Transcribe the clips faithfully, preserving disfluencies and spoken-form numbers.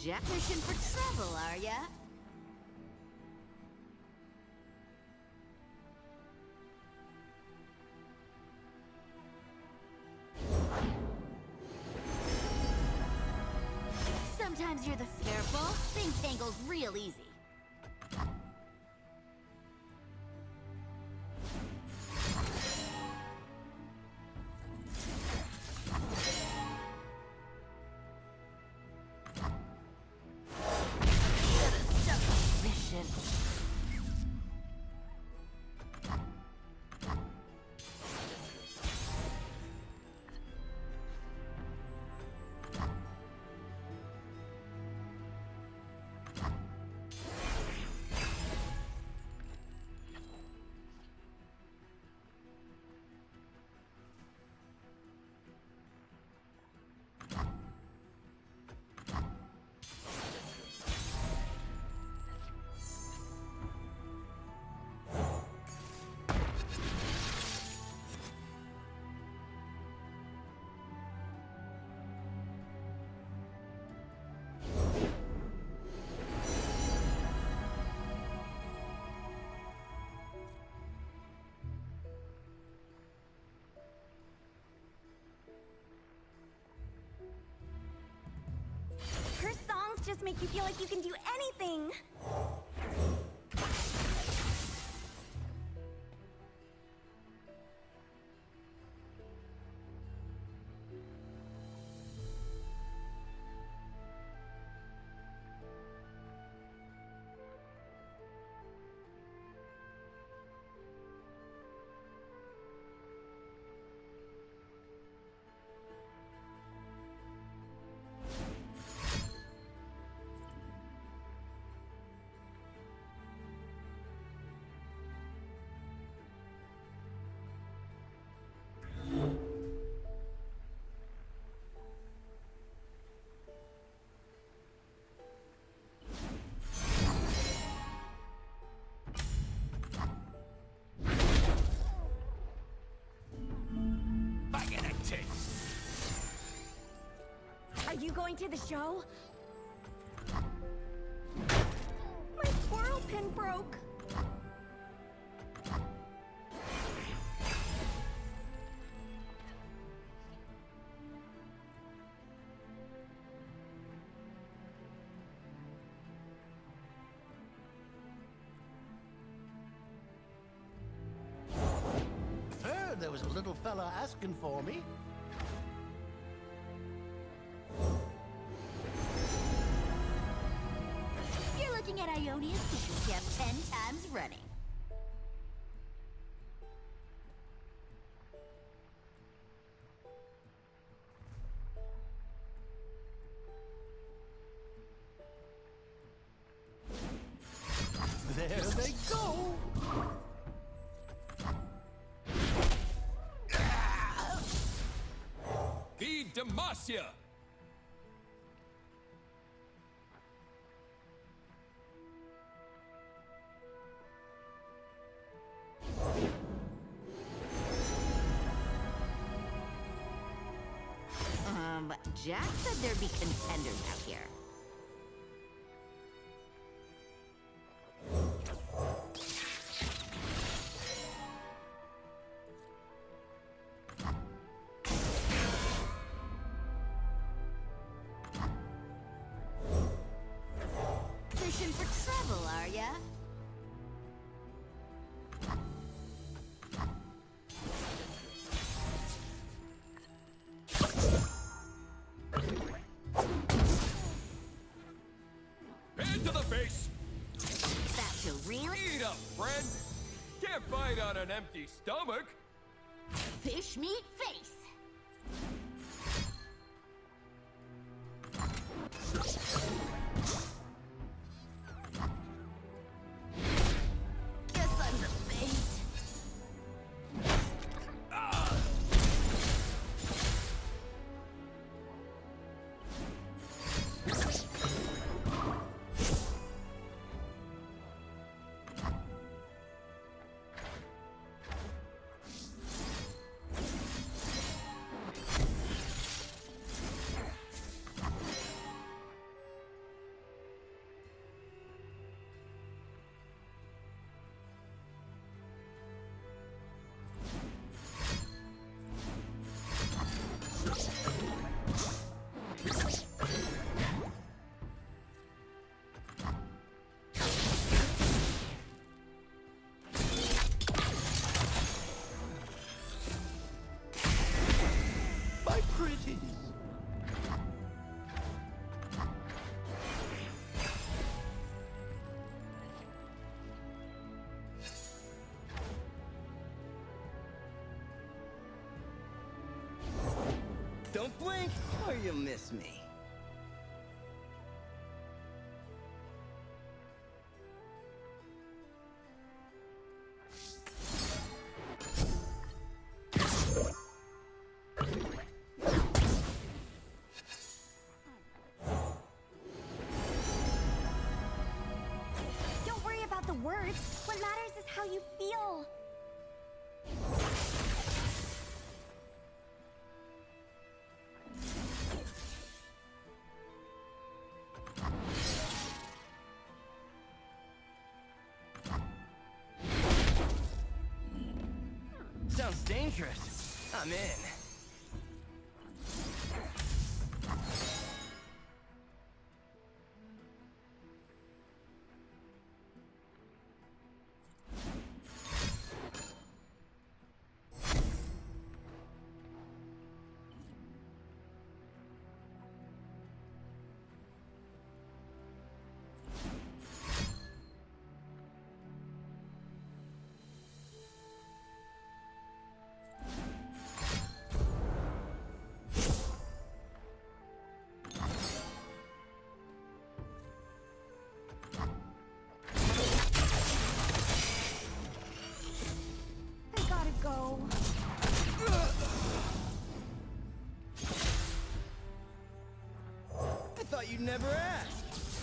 Jack, fishing for trouble, are ya? Sometimes you're the fearful. Things tangles real easy. Her songs just make you feel like you can do anything. Are you going to the show? My squirrel pin broke. Heard there was a little fella asking for me. Looking at Ionia's fishing camp ten times running. There they go! Feed Demacia! Um, Jack said there'd be contenders out here. Fishing for trouble, are ya? Hand to the face! That you really? Eat up, friend! Can't fight on an empty stomach! Fish meat face! Guess I'm the bait. Ah! Don't blink, or you'll miss me. Don't worry about the words. What matters is how you feel. Sounds dangerous. I'm in. Go. I thought you'd never ask.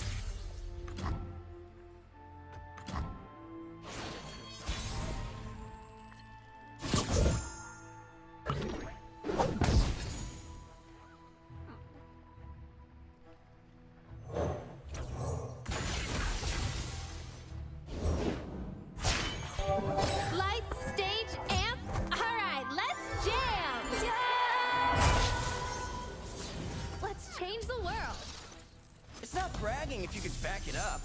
Change the world. It's not bragging if you could back it up.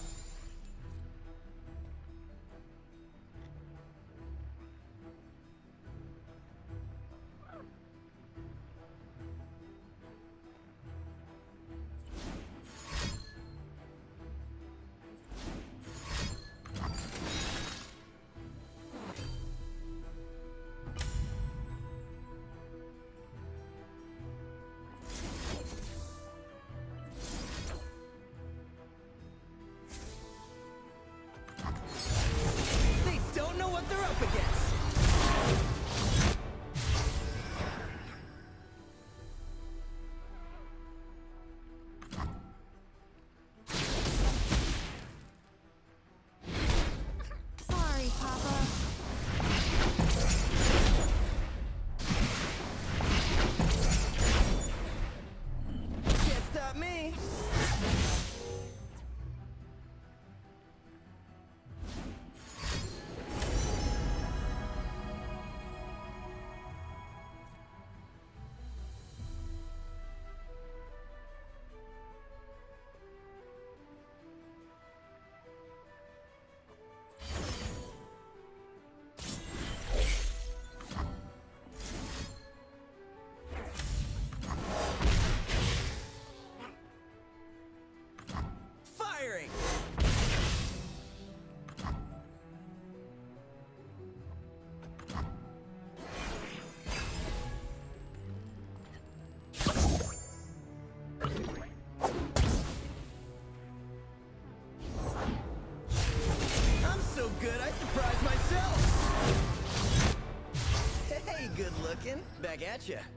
Good, I surprised myself. Hey, good looking. Back at ya.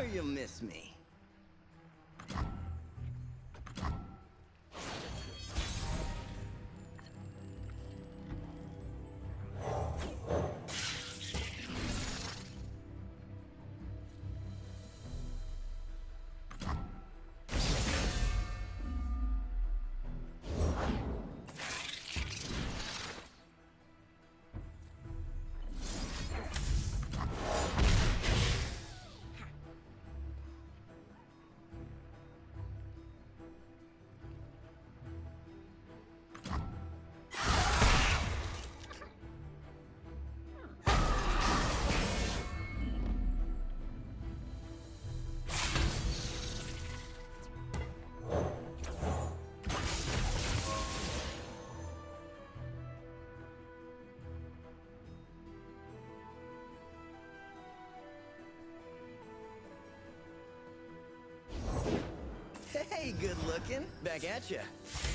or you'll miss me. Hey, good looking. Back at ya.